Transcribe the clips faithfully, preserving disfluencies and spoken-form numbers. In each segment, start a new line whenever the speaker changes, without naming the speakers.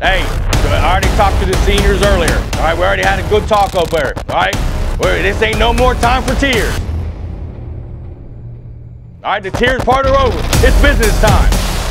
Hey, I already talked to the seniors earlier. All right, we already had a good talk over there. All right, well, this ain't no more time for tears. All right, the tears part are over. It's business time.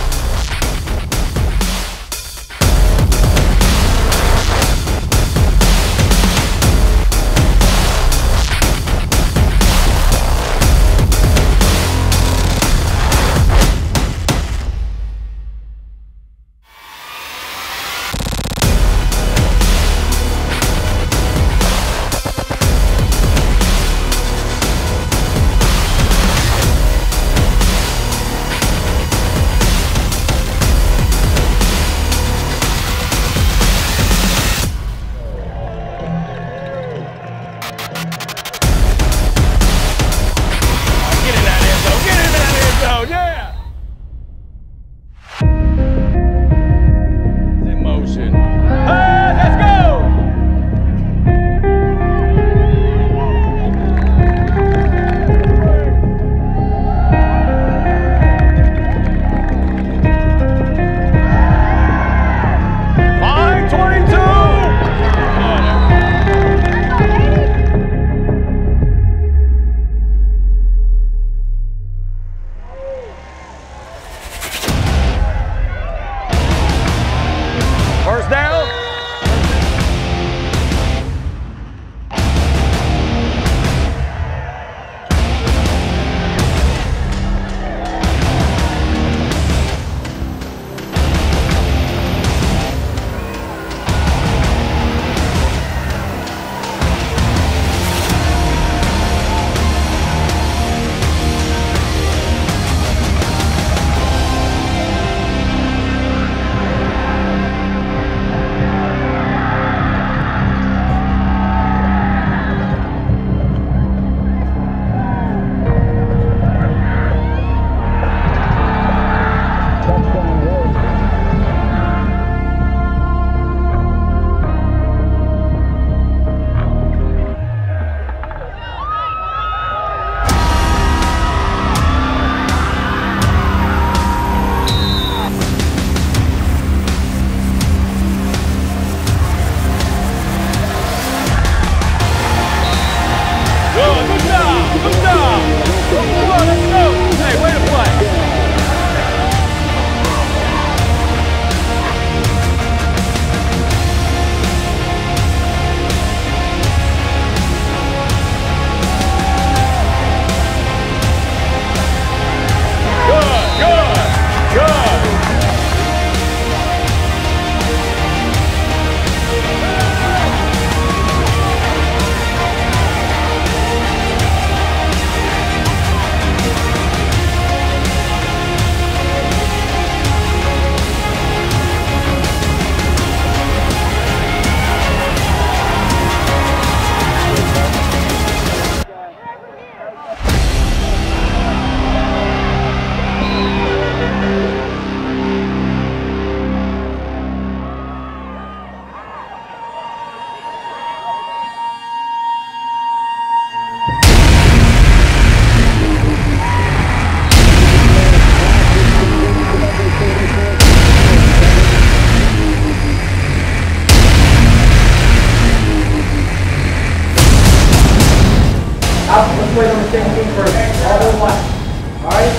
played on the same team for our whole life. Alright?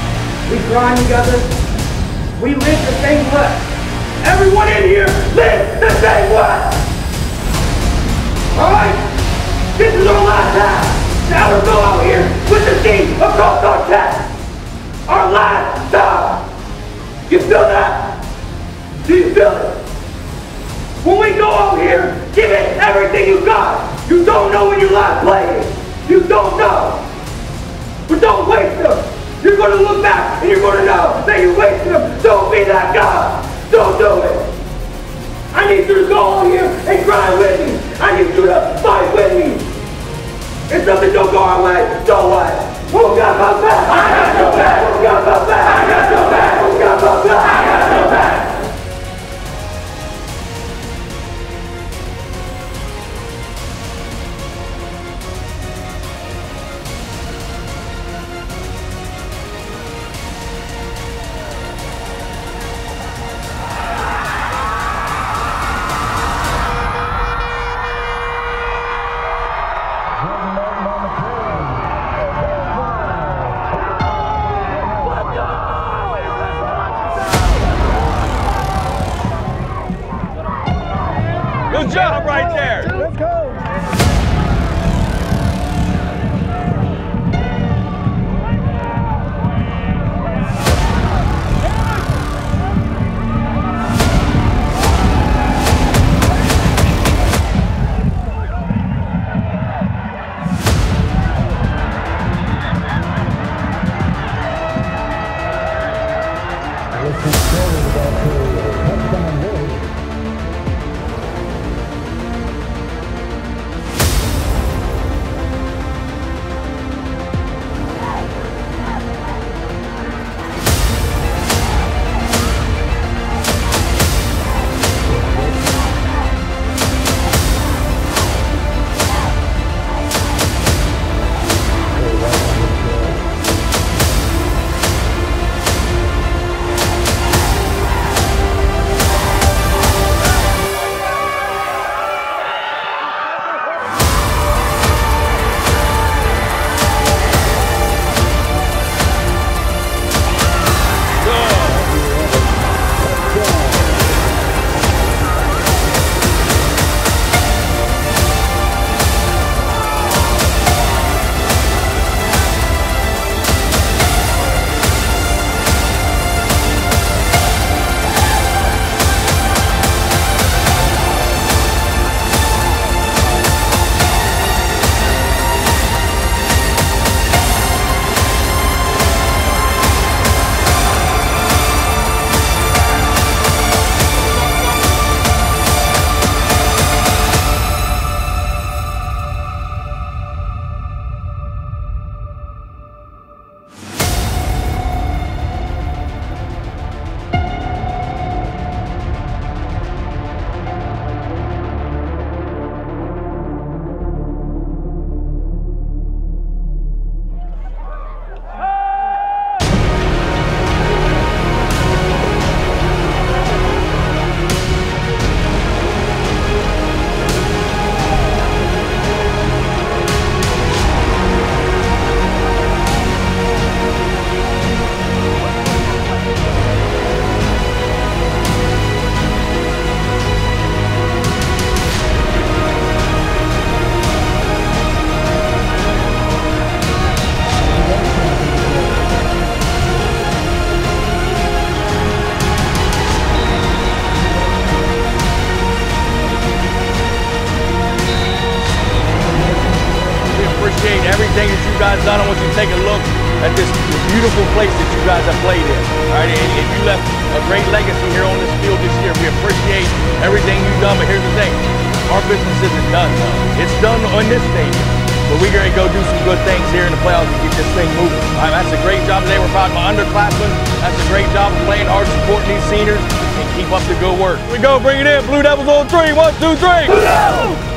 We grind together. We live the same way. Everyone in here lives the same way. Alright? This is our last time. Now we go out here with the team across our chest. Our last time. You feel that? Do you feel it? When we go out here, give it everything you got. You don't know when you last played. You don't know. But don't waste them. You're going to look back and you're going to know that you wasted them. Don't be that guy. Don't do it. I need you to go out here and grind with me. I need you to fight with me. If something don't go our way, don't what? Who got my back? I got your back. Who got my back? I got your back. Who got my back? I got your back.
everything that you guys done. I want you to take a look at this beautiful place that you guys have played in. All right, and, and you left a great legacy here on this field this year. We appreciate everything you've done, but here's the thing. Our business isn't done, though. It's done on this stadium. But we're going to go do some good things here in the playoffs and get this thing moving. All right, that's a great job today. We're proud of my underclassmen. That's a great job of playing hard, supporting these seniors, and keep up the good work. Here we go, bring it in. Blue Devils on three. One, two, three. Blue Devils!